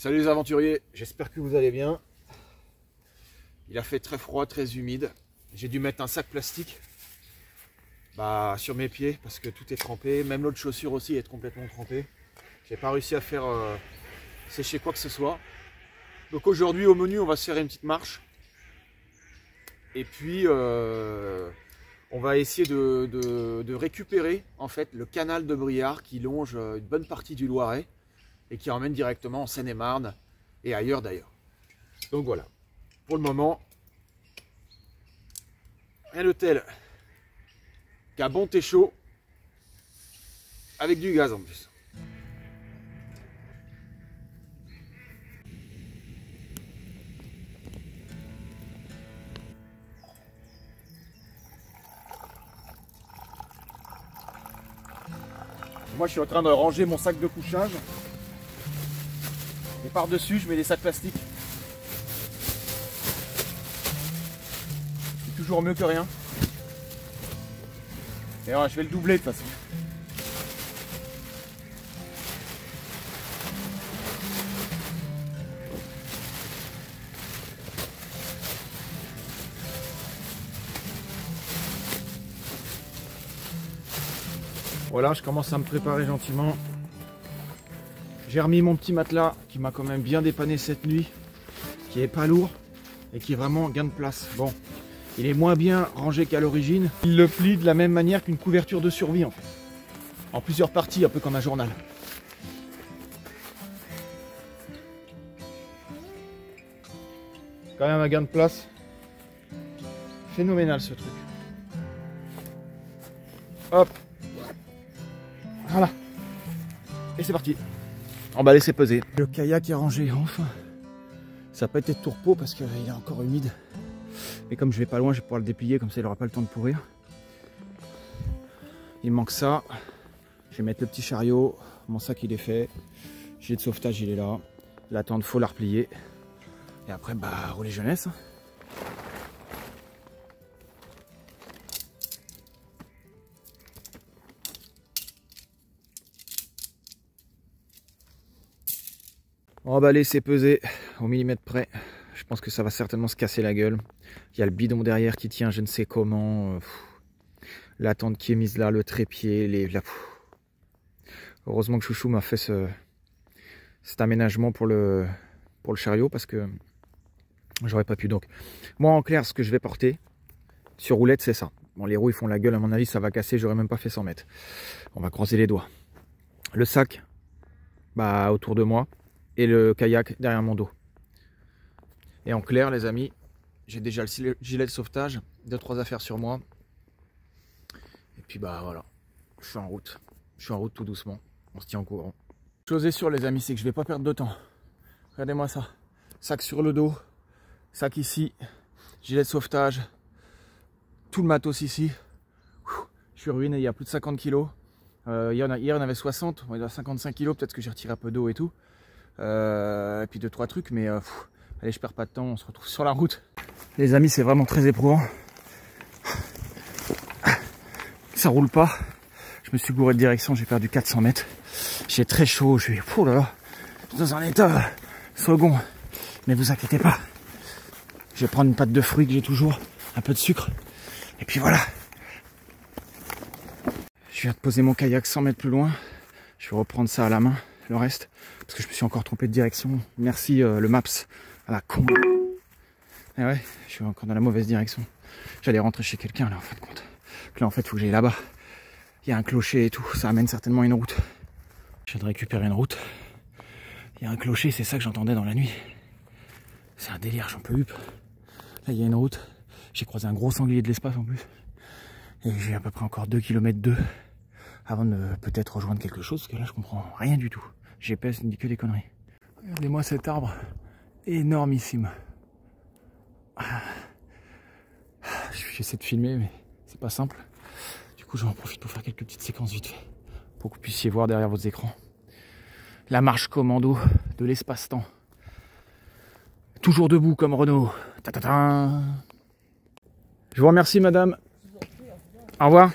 Salut les aventuriers, j'espère que vous allez bien. Il a fait très froid, très humide. J'ai dû mettre un sac plastique sur mes pieds parce que tout est trempé. Même l'autre chaussure aussi est complètement trempée. J'ai pas réussi à faire sécher quoi que ce soit. Donc aujourd'hui au menu on va se faire une petite marche. Et puis on va essayer de récupérer en fait le canal de Briare qui longe une bonne partie du Loiret et qui emmène directement en Seine-et-Marne et ailleurs d'ailleurs. Donc voilà, pour le moment, un hôtel qu'un bon thé chaud avec du gaz en plus. Moi je suis en train de ranger mon sac de couchage. Et par-dessus, je mets des sacs plastiques. C'est toujours mieux que rien. Et alors, je vais le doubler de toute façon. Voilà, je commence à me préparer gentiment. J'ai remis mon petit matelas qui m'a quand même bien dépanné cette nuit, qui est pas lourd et qui est vraiment gain de place. Bon, il est moins bien rangé qu'à l'origine. Il le plie de la même manière qu'une couverture de survie en fait. En plusieurs parties, un peu comme un journal. Quand même un gain de place. Phénoménal ce truc. Hop. Voilà. Et c'est parti. On va laisser peser. Le kayak est rangé, enfin. Ça n'a pas été de tout repos parce qu'il est encore humide. Mais comme je vais pas loin, je vais pouvoir le déplier, comme ça il n'aura pas le temps de pourrir. Il manque ça. Je vais mettre le petit chariot. Mon sac il est fait. Gilet de sauvetage il est là. La tente, faut la replier. Et après, rouler jeunesse. On va laisser peser au millimètre près. Je pense que ça va certainement se casser la gueule. Il y a le bidon derrière qui tient je ne sais comment. La tente qui est mise là, le trépied. Heureusement que Chouchou m'a fait cet aménagement pour le chariot parce que j'aurais pas pu. Donc moi en clair ce que je vais porter sur roulette c'est ça. Bon, les roues ils font la gueule, à mon avis ça va casser, j'aurais même pas fait 100 mètres. On va croiser les doigts. Le sac autour de moi. Et le kayak derrière mon dos. Et en clair les amis, j'ai déjà le gilet de sauvetage, 2-3 affaires sur moi. Et puis voilà, je suis en route. Je suis en route tout doucement, on se tient au courant. Chose est sûre les amis, c'est que je vais pas perdre de temps. Regardez-moi ça, sac sur le dos, sac ici, gilet de sauvetage, tout le matos ici. Je suis ruiné, il y a plus de 50 kg. Hier on avait 60, on est à 55 kg, peut-être que j'ai retiré un peu d'eau et tout. Et puis 2-3 trucs, mais allez, je perds pas de temps, on se retrouve sur la route. Les amis, c'est vraiment très éprouvant. Ça roule pas. Je me suis gouré de direction, j'ai perdu 400 mètres. J'ai très chaud, je suis dans un état second. Mais vous inquiétez pas. Je vais prendre une pâte de fruits que j'ai toujours, un peu de sucre. Et puis voilà. Je viens de poser mon kayak 100 mètres plus loin. Je vais reprendre ça à la main, le reste. Parce que je me suis encore trompé de direction. Merci le Maps à la con. Et ouais, je suis encore dans la mauvaise direction. J'allais rentrer chez quelqu'un là en fin de compte. Là en fait il faut que j'aille là-bas. Il y a un clocher et tout. Ça amène certainement une route. Je viens de récupérer une route. Il y a un clocher, c'est ça que j'entendais dans la nuit. C'est un délire, j'en peux plus. Là il y a une route. J'ai croisé un gros sanglier de l'espace en plus. Et j'ai à peu près encore 2 km 2 avant de peut-être rejoindre quelque chose. Parce que là je comprends rien du tout. GPS ne dit que des conneries. Regardez-moi cet arbre énormissime. J'essaie de filmer mais c'est pas simple. Du coup j'en profite pour faire quelques petites séquences vite fait. Pour que vous puissiez voir derrière vos écrans la marche commando de l'espace-temps. Toujours debout comme Renault. Ta-ta-ta. Je vous remercie madame. Au revoir.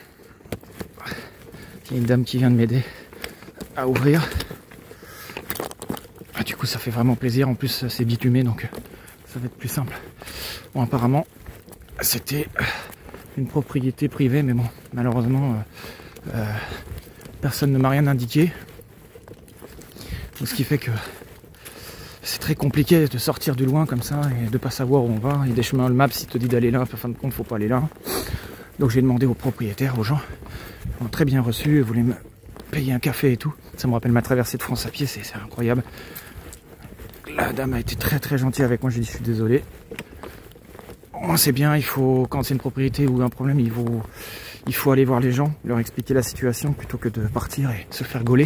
Il y a une dame qui vient de m'aider à ouvrir. Du coup ça fait vraiment plaisir, en plus c'est bitumé donc ça va être plus simple. Bon, apparemment c'était une propriété privée, mais bon, malheureusement personne ne m'a rien indiqué. Donc, ce qui fait que c'est très compliqué de sortir du loin comme ça et de pas savoir où on va. Il y a des chemins, le map s'il te dit d'aller là, en fin de compte faut pas aller là. Donc j'ai demandé aux propriétaires, aux gens, ils m'ont très bien reçu, ils voulaient me payer un café et tout. Ça me rappelle ma traversée de France à pied, c'est incroyable. La dame a été très très gentille avec moi, je lui ai dit je suis désolé. Moi c'est bien, il faut, quand c'est une propriété ou un problème, il faut aller voir les gens, leur expliquer la situation plutôt que de partir et se faire gauler.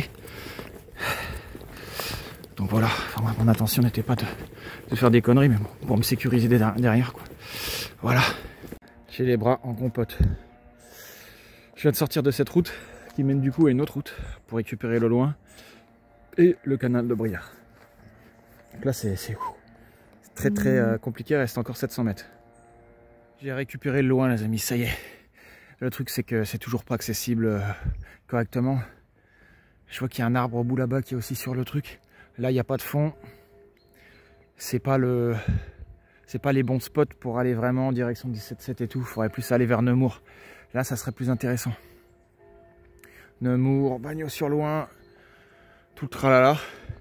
Donc voilà, enfin, mon intention n'était pas de faire des conneries, mais bon, pour me sécuriser derrière, quoi. Voilà. J'ai les bras en compote. Je viens de sortir de cette route qui mène du coup à une autre route pour récupérer le loin et le canal de Briare. Donc là c'est très très compliqué, il reste encore 700 mètres. J'ai récupéré le loin les amis, ça y est. Le truc c'est que c'est toujours pas accessible correctement. Je vois qu'il y a un arbre au bout là-bas qui est aussi sur le truc. Là, il n'y a pas de fond. C'est pas les bons spots pour aller vraiment en direction 17-7 et tout. Il faudrait plus aller vers Nemours. Là, ça serait plus intéressant. Nemours, Bagnols-sur-Loing, tout le tralala.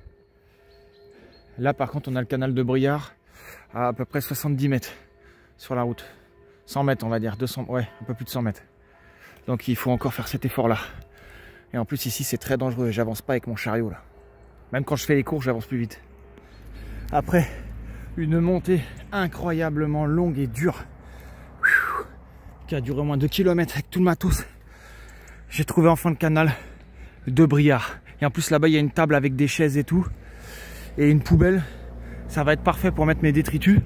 Là, par contre, on a le canal de Briare à peu près 70 mètres sur la route. 100 mètres, on va dire. 200, ouais, un peu plus de 100 mètres. Donc, il faut encore faire cet effort-là. Et en plus, ici, c'est très dangereux. J'avance pas avec mon chariot, là. Même quand je fais les courses, j'avance plus vite. Après une montée incroyablement longue et dure, qui a duré au moins 2 km avec tout le matos, j'ai trouvé enfin le canal de Briare. Et en plus là-bas, il y a une table avec des chaises et tout. Et une poubelle. Ça va être parfait pour mettre mes détritus.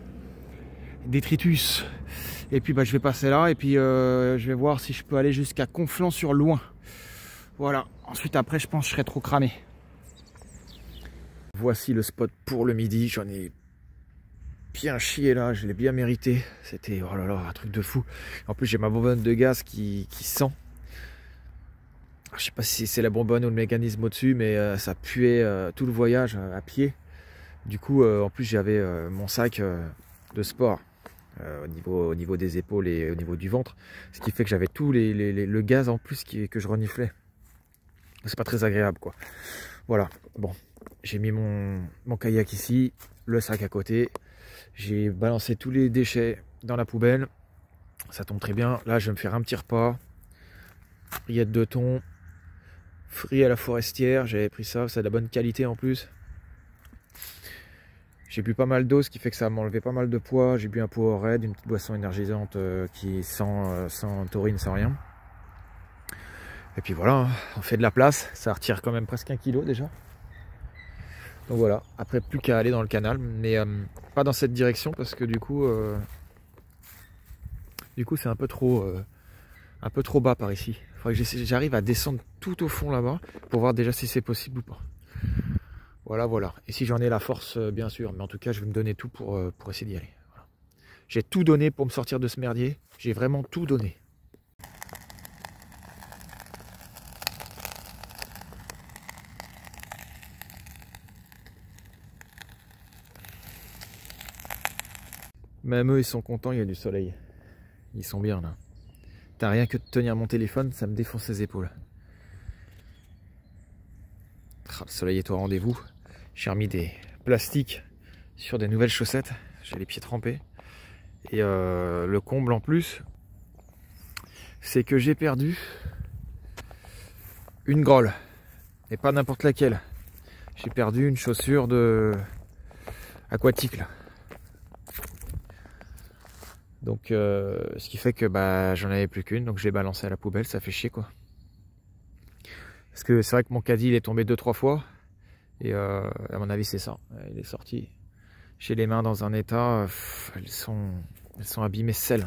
Et puis bah, je vais passer là et puis je vais voir si je peux aller jusqu'à Conflans-sur-Loing. Voilà. Ensuite après, je pense que je serai trop cramé. Voici le spot pour le midi, j'en ai bien chié là, je l'ai bien mérité. C'était, oh là là, un truc de fou. En plus j'ai ma bonbonne de gaz qui sent. Je sais pas si c'est la bonbonne ou le mécanisme au-dessus, mais ça puait tout le voyage à pied. Du coup, en plus j'avais mon sac de sport au niveau des épaules et au niveau du ventre. Ce qui fait que j'avais tout le gaz en plus que je reniflais. C'est pas très agréable quoi. Voilà, bon. J'ai mis mon kayak ici, le sac à côté. J'ai balancé tous les déchets dans la poubelle. Ça tombe très bien. Là, je vais me faire un petit repas. Rillettes de thon, frites à la forestière. J'avais pris ça, c'est de la bonne qualité en plus. J'ai bu pas mal d'eau, ce qui fait que ça m'a enlevé pas mal de poids. J'ai bu un Powerade, une petite boisson énergisante qui sans taurine, sans rien. Et puis voilà, on fait de la place. Ça retire quand même presque 1 kg déjà. Donc voilà, après plus qu'à aller dans le canal, mais pas dans cette direction parce que du coup c'est un peu trop bas par ici. Il faudrait que j'arrive à descendre tout au fond là-bas pour voir déjà si c'est possible ou pas. Voilà. Et si j'en ai la force, bien sûr, mais en tout cas je vais me donner tout pour essayer d'y aller. Voilà. J'ai tout donné pour me sortir de ce merdier, j'ai vraiment tout donné. Même eux, ils sont contents, il y a du soleil. Ils sont bien là. T'as rien que de tenir mon téléphone, ça me défonce les épaules. Le soleil est au rendez-vous. J'ai remis des plastiques sur des nouvelles chaussettes. J'ai les pieds trempés. Et le comble en plus, c'est que j'ai perdu une grolle. Et pas n'importe laquelle. J'ai perdu une chaussure aquatique là. Donc ce qui fait que bah, j'en avais plus qu'une, donc je l'ai balancé à la poubelle, ça fait chier quoi. Parce que c'est vrai que mon caddie il est tombé 2-3 fois, et à mon avis c'est ça, il est sorti. J'ai les mains dans un état, elles sont abîmées sel.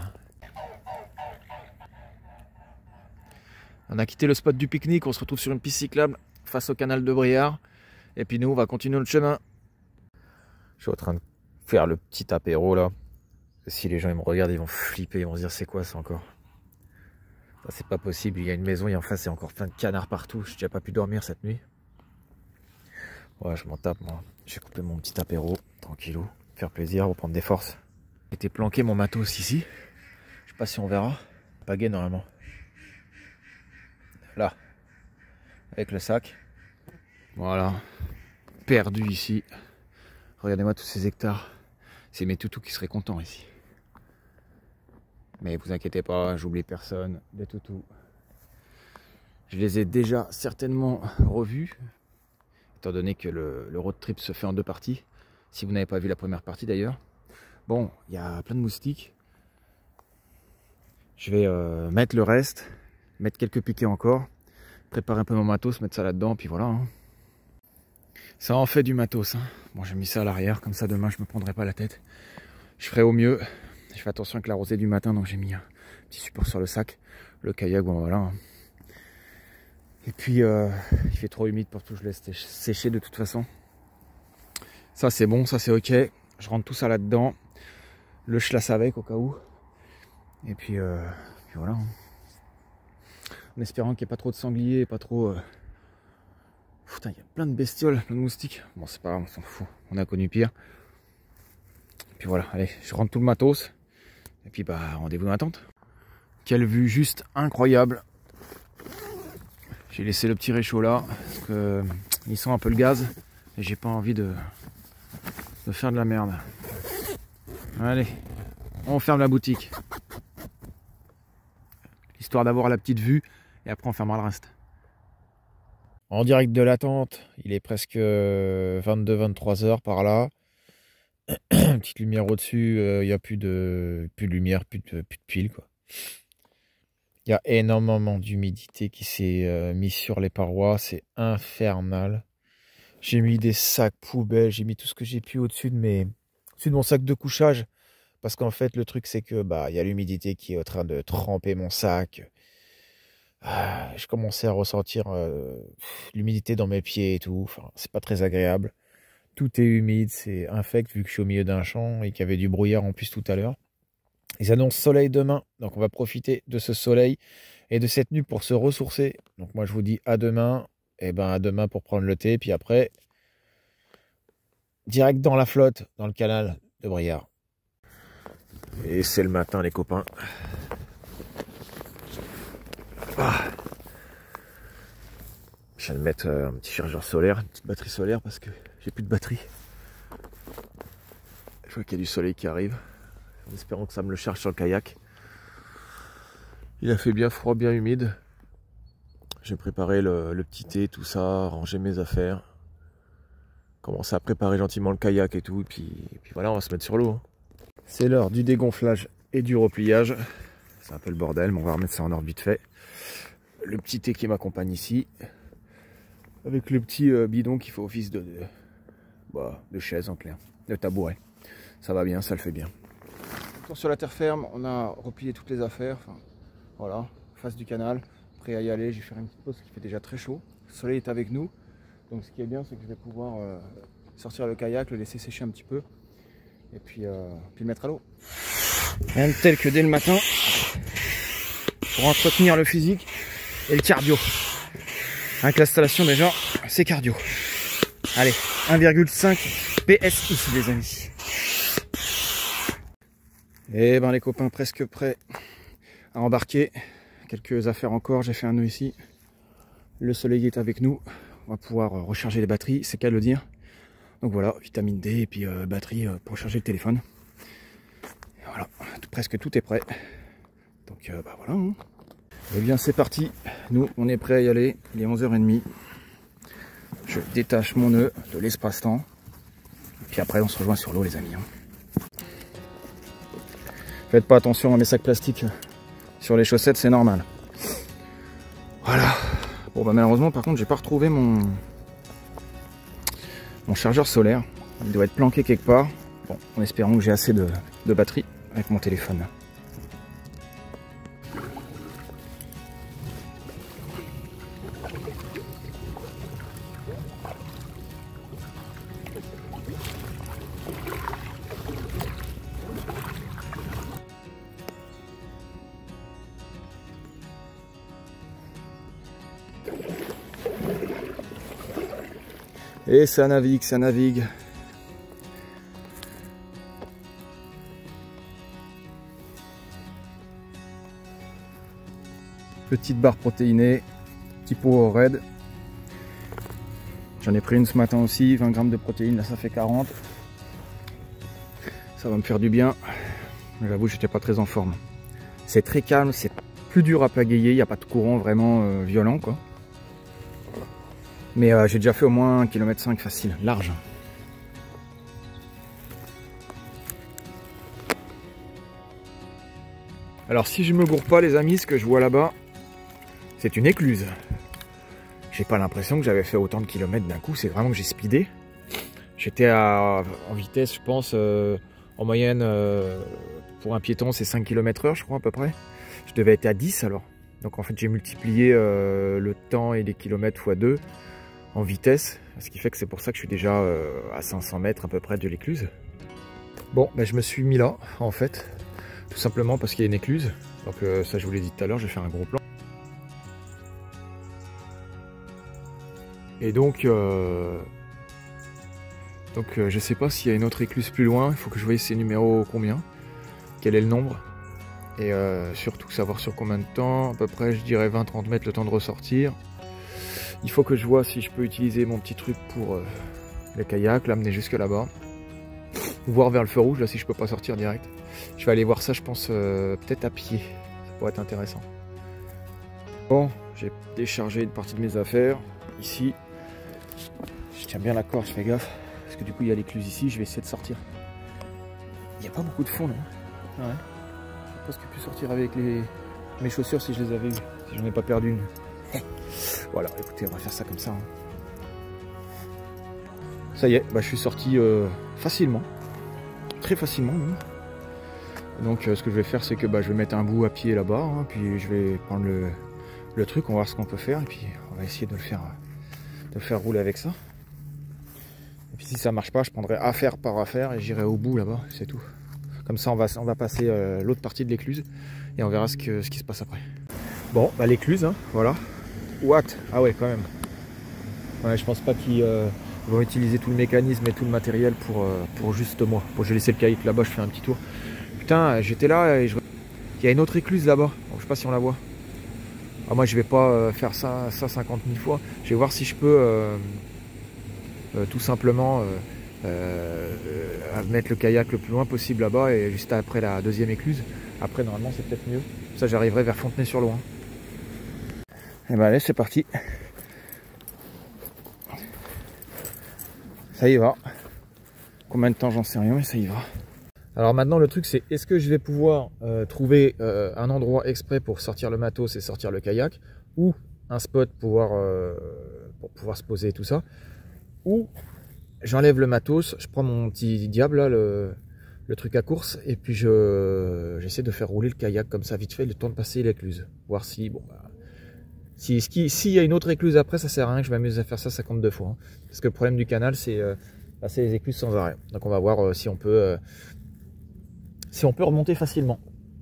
On a quitté le spot du pique-nique, on se retrouve sur une piste cyclable face au canal de Briare, et puis nous on va continuer notre chemin. Je suis en train de faire le petit apéro là. Si les gens ils me regardent, ils vont flipper, ils vont se dire c'est quoi ça encore? C'est pas possible, il y a une maison et en face il y a encore plein de canards partout. J'ai déjà pas pu dormir cette nuit. Ouais, je m'en tape moi. J'ai coupé mon petit apéro, tranquillou, faire plaisir, reprendre des forces. J'ai planqué mon matos ici. Je sais pas si on verra. Pagaie normalement. Là. Avec le sac. Voilà. Perdu ici. Regardez-moi tous ces hectares. C'est mes toutous qui seraient contents ici. Mais vous inquiétez pas, j'oublie personne. Des toutous. Je les ai déjà certainement revus. Étant donné que le road trip se fait en 2 parties. Si vous n'avez pas vu la première partie d'ailleurs. Bon, il y a plein de moustiques. Je vais mettre le reste. Mettre quelques piquets encore. Préparer un peu mon matos, mettre ça là-dedans. Puis voilà. Hein. Ça en fait du matos. Hein. Bon, j'ai mis ça à l'arrière. Comme ça, demain, je me prendrai pas la tête. Je ferai au mieux. Je fais attention avec la rosée du matin. Donc, j'ai mis un petit support sur le sac. Le kayak, bon voilà. Hein. Et puis, il fait trop humide pour tout, je laisse sécher de toute façon. Ça, c'est bon, ça, c'est ok. Je rentre tout ça là-dedans. Le chlasse avec, au cas où. Et puis voilà. Hein. En espérant qu'il n'y ait pas trop de sangliers, pas trop... Putain, il y a plein de bestioles, plein de moustiques. Bon, c'est pas grave, on s'en fout. On a connu pire. Et puis voilà, allez, je rentre tout le matos. Et puis, bah, rendez-vous dans la tente. Quelle vue juste incroyable. J'ai laissé le petit réchaud là, parce que il sent un peu le gaz, et j'ai pas envie de faire de la merde. Allez, on ferme la boutique. Histoire d'avoir la petite vue, et après on fermera le reste. En direct de la tente, il est presque 22-23 heures par là. Petite lumière au-dessus, il n'y a plus de lumière, plus de pile quoi. Il y a énormément d'humidité qui s'est mise sur les parois, c'est infernal. J'ai mis des sacs poubelles, j'ai mis tout ce que j'ai pu au-dessus de mon sac de couchage. Parce qu'en fait, le truc, c'est que bah, y a l'humidité qui est en train de tremper mon sac. Je commençais à ressentir l'humidité dans mes pieds et tout. Enfin, c'est pas très agréable. Tout est humide, c'est infect vu que je suis au milieu d'un champ et qu'il y avait du brouillard en plus tout à l'heure. Ils annoncent soleil demain, donc on va profiter de ce soleil et de cette nuit pour se ressourcer. Donc moi je vous dis à demain, et ben à demain pour prendre le thé, puis après, direct dans la flotte, dans le canal de Briard. Et c'est le matin les copains. Je viens de mettre un petit chargeur solaire, une petite batterie solaire parce que j'ai plus de batterie. Je vois qu'il y a du soleil qui arrive. En espérant que ça me le charge sur le kayak. Il a fait bien froid, bien humide. J'ai préparé le petit thé, tout ça, rangé mes affaires. Commencé à préparer gentiment le kayak et tout. Et puis voilà, on va se mettre sur l'eau. Hein. C'est l'heure du dégonflage et du repliage. C'est un peu le bordel, mais on va remettre ça en ordre vite fait. Le petit thé qui m'accompagne ici. Avec le petit bidon qui fait office de chaise en clair. De tabouret. Ça va bien, ça le fait bien. Sur la terre ferme, on a replié toutes les affaires. Enfin, voilà, face du canal, prêt à y aller. J'ai fait une petite pause qui fait déjà très chaud. Le soleil est avec nous. Donc ce qui est bien, c'est que je vais pouvoir sortir le kayak, le laisser sécher un petit peu. Et puis le mettre à l'eau. Rien de tel que dès le matin, pour entretenir le physique et le cardio. Avec l'installation déjà, c'est cardio. Allez, 1,5 PSI les amis. Et ben les copains presque prêts à embarquer. Quelques affaires encore, j'ai fait un nœud ici. Le soleil est avec nous. On va pouvoir recharger les batteries, c'est qu'à le dire. Donc voilà, vitamine D et puis batterie pour charger le téléphone. Et voilà, presque tout est prêt. Donc bah voilà. Hein. Et bien c'est parti, nous on est prêt à y aller, il est 11h30. Je détache mon nœud de l'espace-temps. Puis après on se rejoint sur l'eau les amis. Hein. Faites pas attention à mes sacs plastiques sur les chaussettes, c'est normal. Voilà. Bon bah malheureusement par contre j'ai pas retrouvé mon chargeur solaire. Il doit être planqué quelque part. Bon, en espérant que j'ai assez de batterie avec mon téléphone. Et ça navigue, ça navigue. Petite barre protéinée, petit pot raid. J'en ai pris une ce matin aussi, 20 grammes de protéines, là ça fait 40. Ça va me faire du bien. J'avoue, j'étais pas très en forme. C'est très calme, c'est plus dur à pagayer, il n'y a pas de courant vraiment violent quoi. Mais j'ai déjà fait au moins 1,5 km facile, large. Alors si je me gourre pas les amis, ce que je vois là-bas, c'est une écluse. J'ai pas l'impression que j'avais fait autant de kilomètres d'un coup, c'est vraiment que j'ai speedé. J'étais en vitesse, je pense, en moyenne, pour un piéton, c'est 5 km/h, je crois, à peu près. Je devais être à 10 alors. Donc en fait, j'ai multiplié le temps et les kilomètres x 2 en vitesse. Ce qui fait que c'est pour ça que je suis déjà à 500 mètres à peu près de l'écluse. Bon, ben, je me suis mis là, en fait. Tout simplement parce qu'il y a une écluse. Donc ça, je vous l'ai dit tout à l'heure, je vais faire un gros plan. Et donc je sais pas s'il y a une autre écluse plus loin, il faut que je voie ces numéros combien, quel est le nombre, et surtout savoir sur combien de temps, à peu près je dirais 20-30 mètres le temps de ressortir. Il faut que je vois si je peux utiliser mon petit truc pour le kayak, l'amener jusque là-bas, voir vers le feu rouge, là si je peux pas sortir direct. Je vais aller voir ça je pense peut-être à pied, ça pourrait être intéressant. Bon, j'ai déchargé une partie de mes affaires, ici. Je tiens bien la corde, je fais gaffe. Parce que du coup, il y a l'écluse ici, je vais essayer de sortir. Il n'y a pas beaucoup de fond, là. Ouais. Je pense que je peux sortir avec mes chaussures si je les avais eues. Si j'en ai pas perdu une. Voilà, écoutez, on va faire ça comme ça. Hein. Ça y est, bah, je suis sorti facilement. Très facilement, même. Donc, ce que je vais faire, c'est que bah, je vais mettre un bout à pied là-bas. Hein, puis je vais prendre le truc, on va voir ce qu'on peut faire. Et puis, on va essayer de le faire rouler avec ça. Et puis si ça marche pas, je prendrai affaire par affaire et j'irai au bout là-bas, c'est tout. Comme ça on va passer l'autre partie de l'écluse et on verra ce qui se passe après. Bon, bah l'écluse, hein, voilà. What? Ah ouais, quand même. Ouais, je pense pas qu'ils vont utiliser tout le mécanisme et tout le matériel pour juste moi. Bon, j'ai laissé le kayak là-bas, je fais un petit tour. Putain, j'étais là et il y a une autre écluse là-bas. Bon, je sais pas si on la voit. Ah, moi je vais pas faire ça 50 000 fois. Je vais voir si je peux tout simplement mettre le kayak le plus loin possible là-bas et juste après la deuxième écluse. Après normalement c'est peut-être mieux. Ça j'arriverai vers Fontenay-sur-Loing. Et ben allez, c'est parti. Ça y va. Combien de temps j'en sais rien mais ça y va. Alors maintenant le truc c'est est-ce que je vais pouvoir trouver un endroit exprès pour sortir le matos et sortir le kayak, ou un spot pour pouvoir se poser et tout ça, ou j'enlève le matos, je prends mon petit diable là, le truc à course, et puis j'essaie de faire rouler le kayak comme ça vite fait, le temps de passer l'écluse, voir si bon bah, s'il y a une autre écluse après, ça sert à rien que je m'amuse à faire ça 52 fois hein. Parce que le problème du canal c'est passer les écluses sans arrêt. Donc on va voir si on peut remonter facilement.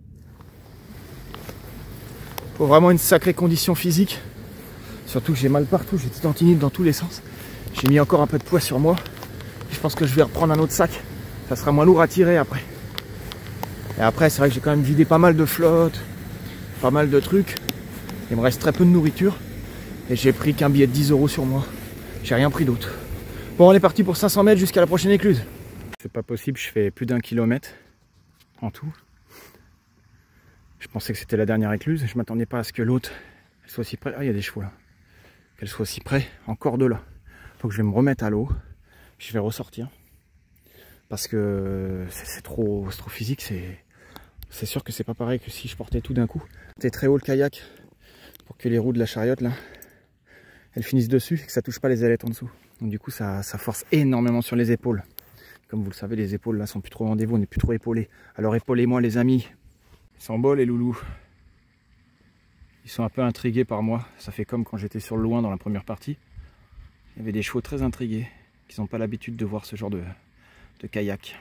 Faut vraiment une sacrée condition physique. Surtout que j'ai mal partout, j'ai des tendinites dans tous les sens. J'ai mis encore un peu de poids sur moi. Je pense que je vais reprendre un autre sac. Ça sera moins lourd à tirer après. Et après, c'est vrai que j'ai quand même vidé pas mal de flotte, pas mal de trucs. Il me reste très peu de nourriture. Et j'ai pris qu'un billet de 10 € sur moi. J'ai rien pris d'autre. Bon, on est parti pour 500 mètres jusqu'à la prochaine écluse. C'est pas possible, je fais plus d'1 kilomètre en tout. Je pensais que c'était la dernière écluse. Je m'attendais pas à ce que l'autre soit si près. Ah, il y a des chevaux là. Qu'elle soit si près, encore de là. Faut que je vais me remettre à l'eau. Je vais ressortir. Parce que c'est trop physique. C'est sûr que c'est pas pareil que si je portais tout d'un coup. C'était très haut le kayak pour que les roues de la chariote là, elles finissent dessus et que ça touche pas les ailettes en dessous. Donc du coup ça force énormément sur les épaules. Comme vous le savez, les épaules là sont plus trop au rendez-vous, on n'est plus trop épaulés. Alors épaulez-moi les amis. Ils sont beaux les loulous. Ils sont un peu intrigués par moi. Ça fait comme quand j'étais sur le loin dans la première partie. Il y avait des chevaux très intrigués qui n'ont pas l'habitude de voir ce genre de kayak.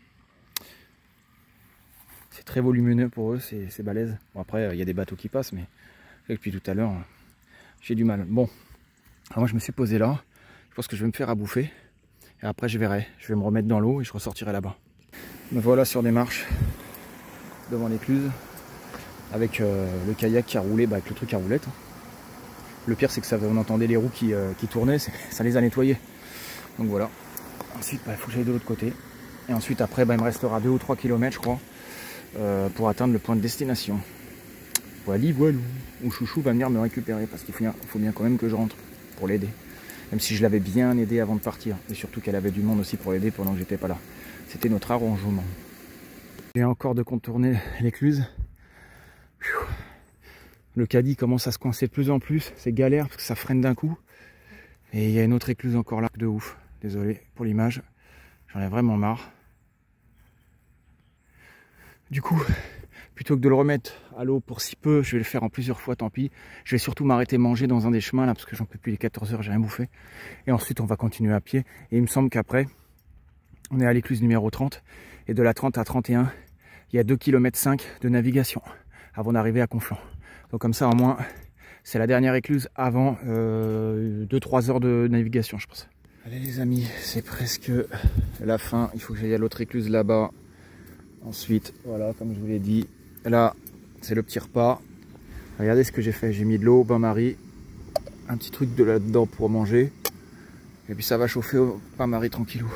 C'est très volumineux pour eux, c'est balèze. Bon après il y a des bateaux qui passent, mais depuis tout à l'heure j'ai du mal. Bon, alors moi je me suis posé là. Je Je pense que je vais me faire à bouffer. Et après je verrai, je vais me remettre dans l'eau et je ressortirai là-bas. Me voilà sur des marches devant l'écluse avec le kayak qui a roulé, avec le truc à roulette. Le pire c'est que on entendait les roues qui tournaient, ça les a nettoyés. Donc voilà. Ensuite il faut que j'aille de l'autre côté. Et ensuite après il me restera 2 ou 3 km je crois pour atteindre le point de destination. Voilà, voilà. Où Chouchou va venir me récupérer parce qu'il faut bien quand même que je rentre pour l'aider. Même si je l'avais bien aidé avant de partir. Et surtout qu'elle avait du monde aussi pour l'aider pendant que j'étais pas là. C'était notre arrangement. J'ai encore de contourner l'écluse. Le caddie commence à se coincer de plus en plus. C'est galère parce que ça freine d'un coup. Et il y a une autre écluse encore là de ouf. Désolé pour l'image. J'en ai vraiment marre. Du coup, plutôt que de le remettre à l'eau pour si peu, je vais le faire en plusieurs fois, tant pis. Je vais surtout m'arrêter manger dans un des chemins là parce que j'en peux plus, les 14 h, j'ai rien bouffé. Et ensuite on va continuer à pied. Et il me semble qu'après, on est à l'écluse numéro 30. Et de la 30 à 31, il y a 2,5 km de navigation avant d'arriver à Conflans. Donc comme ça au moins, c'est la dernière écluse avant 2-3 heures de navigation je pense. Allez les amis, c'est presque la fin. Il faut que j'aille à l'autre écluse là-bas. Ensuite, voilà, comme je vous l'ai dit, là, c'est le petit repas. Regardez ce que j'ai fait. J'ai mis de l'eau au bain-marie, un petit truc de là-dedans pour manger. Et puis ça va chauffer au bain-marie tranquillou.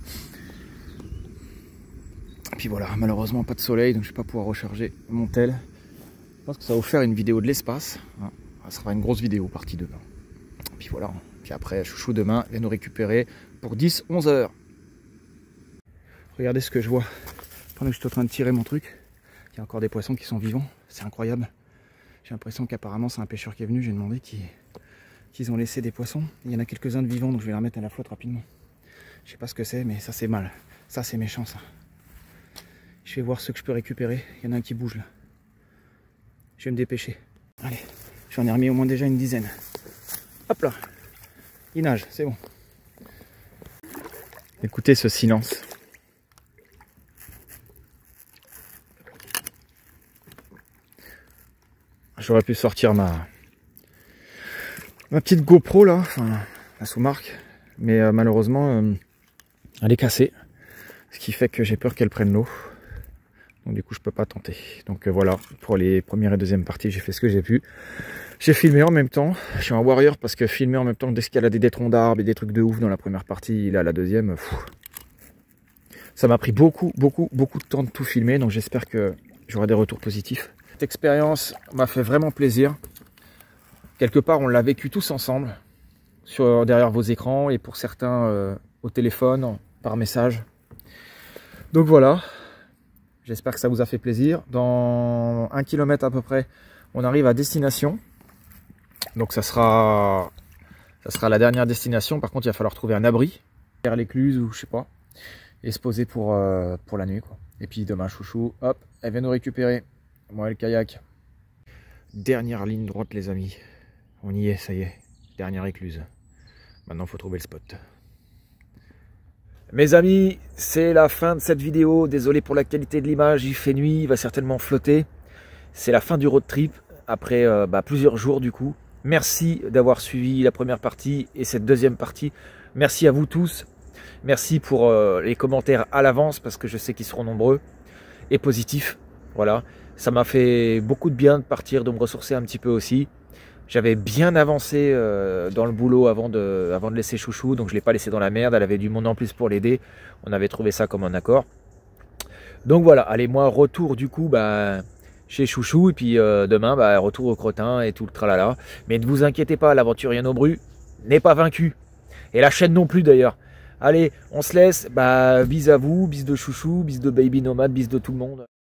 Et puis voilà, malheureusement pas de soleil, donc je vais pas pouvoir recharger mon tel. Je pense que ça va vous faire une vidéo de l'espace. Ça sera une grosse vidéo, partie 2. Et puis voilà. Puis après, Chouchou demain vient nous récupérer pour 10-11 heures. Regardez ce que je vois. Pendant que je suis en train de tirer mon truc, il y a encore des poissons qui sont vivants, c'est incroyable. J'ai l'impression qu'apparemment c'est un pêcheur qui est venu, j'ai demandé qu'ils ont laissé des poissons. Il y en a quelques-uns de vivants, donc je vais les remettre à la flotte rapidement. Je sais pas ce que c'est, mais ça c'est mal. Ça c'est méchant ça. Je vais voir ceux que je peux récupérer. Il y en a un qui bouge là. Je vais me dépêcher. Allez, j'en ai remis au moins déjà une dizaine. Hop là, il nage, c'est bon. Écoutez ce silence. J'aurais pu sortir ma petite GoPro là, enfin la sous-marque, mais malheureusement elle est cassée, ce qui fait que j'ai peur qu'elle prenne l'eau. Donc du coup je peux pas tenter. Donc voilà, pour les premières et deuxièmes parties j'ai fait ce que j'ai pu. J'ai filmé en même temps, je suis un warrior parce que filmer en même temps d'escalader des troncs d'arbres et des trucs de ouf dans la première partie, là la deuxième, ça m'a pris beaucoup de temps de tout filmer, donc j'espère que j'aurai des retours positifs. Cette expérience m'a fait vraiment plaisir. Quelque part, on l'a vécu tous ensemble, derrière vos écrans, et pour certains au téléphone, par message. Donc voilà, j'espère que ça vous a fait plaisir. Dans 1 km à peu près, on arrive à destination. Donc ça sera la dernière destination. Par contre, il va falloir trouver un abri, vers l'écluse ou je sais pas, et se poser pour la nuit, quoi. Et puis demain, Chouchou, hop, elle vient nous récupérer. Moi et le kayak. Dernière ligne droite les amis. On y est, ça y est. Dernière écluse. Maintenant il faut trouver le spot. Mes amis, c'est la fin de cette vidéo. Désolé pour la qualité de l'image, il fait nuit, il va certainement flotter. C'est la fin du road trip. Après plusieurs jours du coup. Merci d'avoir suivi la première partie et cette deuxième partie. Merci à vous tous. Merci pour les commentaires à l'avance parce que je sais qu'ils seront nombreux et positifs. Voilà. Ça m'a fait beaucoup de bien de partir, de me ressourcer un petit peu aussi. J'avais bien avancé dans le boulot avant de laisser Chouchou, donc je ne l'ai pas laissé dans la merde. Elle avait du monde en plus pour l'aider. On avait trouvé ça comme un accord. Donc voilà, allez, moi, retour du coup chez Chouchou. Et puis demain, retour au Crottin et tout le tralala. Mais ne vous inquiétez pas, l'aventurier Aubru n'est pas vaincu. Et la chaîne non plus d'ailleurs. Allez, on se laisse. Bis à vous, bis de Chouchou, bis de Baby Nomade, bis de tout le monde.